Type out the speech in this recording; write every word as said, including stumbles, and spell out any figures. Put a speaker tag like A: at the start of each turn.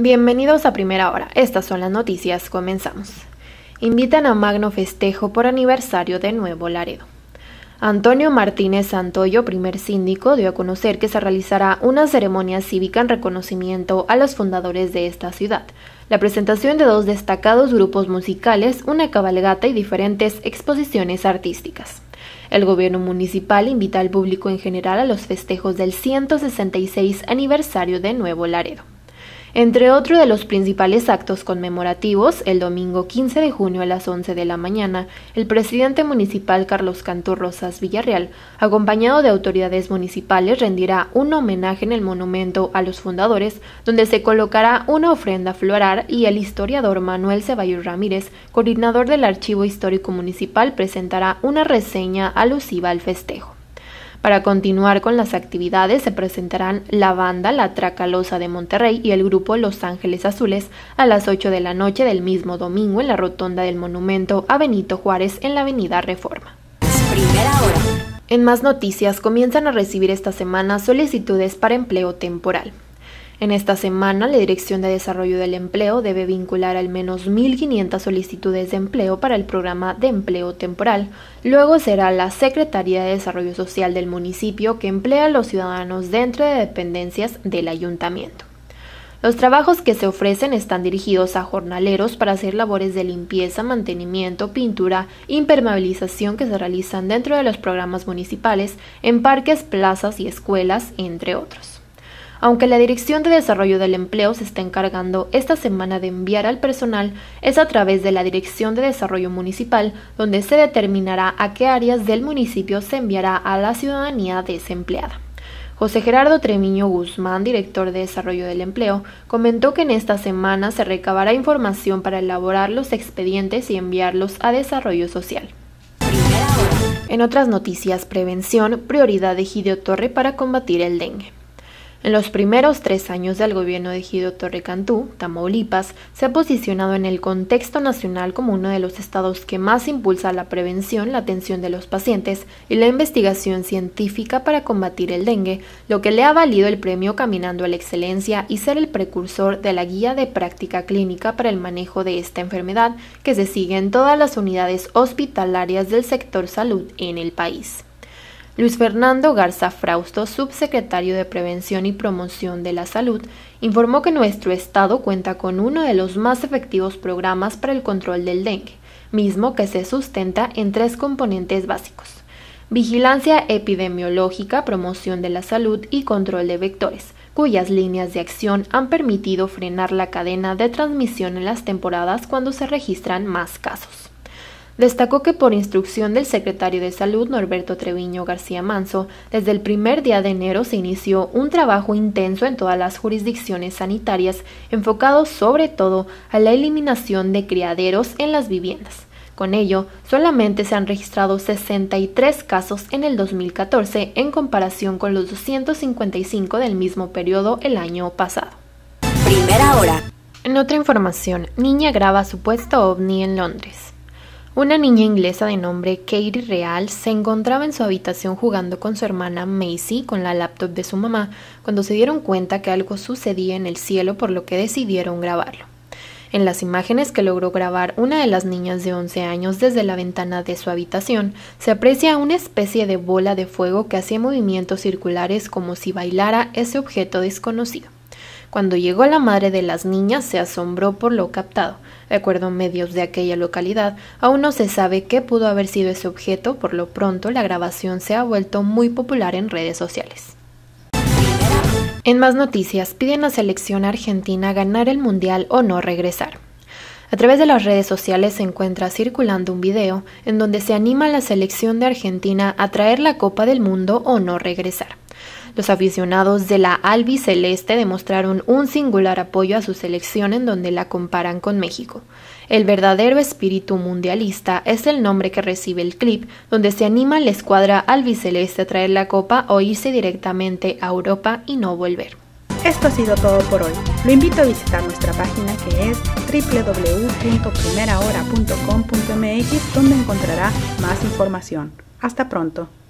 A: Bienvenidos a Primera Hora, estas son las noticias, comenzamos. Invitan a magno festejo por aniversario de Nuevo Laredo. Antonio Martínez Santoyo, primer síndico, dio a conocer que se realizará una ceremonia cívica en reconocimiento a los fundadores de esta ciudad, la presentación de dos destacados grupos musicales, una cabalgata y diferentes exposiciones artísticas. El gobierno municipal invita al público en general a los festejos del ciento sesenta y seis aniversario de Nuevo Laredo. Entre otros de los principales actos conmemorativos, el domingo quince de junio a las once de la mañana, el presidente municipal Carlos Cantú Rosas Villarreal, acompañado de autoridades municipales, rendirá un homenaje en el monumento a los fundadores, donde se colocará una ofrenda floral y el historiador Manuel Ceballos Ramírez, coordinador del Archivo Histórico Municipal, presentará una reseña alusiva al festejo. Para continuar con las actividades se presentarán la banda La Tracalosa de Monterrey y el grupo Los Ángeles Azules a las ocho de la noche del mismo domingo en la rotonda del monumento a Benito Juárez en la avenida Reforma.
B: Primera hora.
A: En más noticias, comienzan a recibir esta semana solicitudes para empleo temporal. En esta semana, la Dirección de Desarrollo del Empleo debe vincular al menos mil quinientas solicitudes de empleo para el programa de empleo temporal. Luego será la Secretaría de Desarrollo Social del municipio que emplea a los ciudadanos dentro de dependencias del ayuntamiento. Los trabajos que se ofrecen están dirigidos a jornaleros para hacer labores de limpieza, mantenimiento, pintura, impermeabilización que se realizan dentro de los programas municipales, en parques, plazas y escuelas, entre otros. Aunque la Dirección de Desarrollo del Empleo se está encargando esta semana de enviar al personal, es a través de la Dirección de Desarrollo Municipal donde se determinará a qué áreas del municipio se enviará a la ciudadanía desempleada. José Gerardo Treviño Guzmán, director de Desarrollo del Empleo, comentó que en esta semana se recabará información para elaborar los expedientes y enviarlos a Desarrollo Social. En otras noticias, prevención, prioridad de Egidio Torre para combatir el dengue. En los primeros tres años del gobierno de Egidio Torre Cantú, Tamaulipas se ha posicionado en el contexto nacional como uno de los estados que más impulsa la prevención, la atención de los pacientes y la investigación científica para combatir el dengue, lo que le ha valido el premio Caminando a la Excelencia y ser el precursor de la guía de práctica clínica para el manejo de esta enfermedad que se sigue en todas las unidades hospitalarias del sector salud en el país. Luis Fernando Garza Frausto, subsecretario de Prevención y Promoción de la Salud, informó que nuestro estado cuenta con uno de los más efectivos programas para el control del dengue, mismo que se sustenta en tres componentes básicos: vigilancia epidemiológica, promoción de la salud y control de vectores, cuyas líneas de acción han permitido frenar la cadena de transmisión en las temporadas cuando se registran más casos. Destacó que por instrucción del secretario de Salud, Norberto Treviño García Manso, desde el primer día de enero se inició un trabajo intenso en todas las jurisdicciones sanitarias, enfocado sobre todo a la eliminación de criaderos en las viviendas. Con ello, solamente se han registrado sesenta y tres casos en el dos mil catorce en comparación con los doscientos cincuenta y cinco del mismo periodo el año pasado.
B: Primera hora.
A: En otra información, niña graba supuesto ovni en Londres. Una niña inglesa de nombre Katie Real se encontraba en su habitación jugando con su hermana Macy con la laptop de su mamá cuando se dieron cuenta que algo sucedía en el cielo, por lo que decidieron grabarlo. En las imágenes que logró grabar una de las niñas de once años desde la ventana de su habitación, se aprecia una especie de bola de fuego que hacía movimientos circulares como si bailara ese objeto desconocido. Cuando llegó la madre de las niñas, se asombró por lo captado. De acuerdo a medios de aquella localidad, aún no se sabe qué pudo haber sido ese objeto. Por lo pronto, la grabación se ha vuelto muy popular en redes sociales. En más noticias, piden a selección argentina ganar el mundial o no regresar. A través de las redes sociales se encuentra circulando un video en donde se anima a la selección de Argentina a traer la Copa del Mundo o no regresar. Los aficionados de la albiceleste demostraron un singular apoyo a su selección en donde la comparan con México. El verdadero espíritu mundialista es el nombre que recibe el clip, donde se anima a la escuadra albiceleste a traer la copa o irse directamente a Europa y no volver.
C: Esto ha sido todo por hoy. Lo invito a visitar nuestra página que es doble u doble u doble u punto primera hora punto com punto m x, donde encontrará más información. Hasta pronto.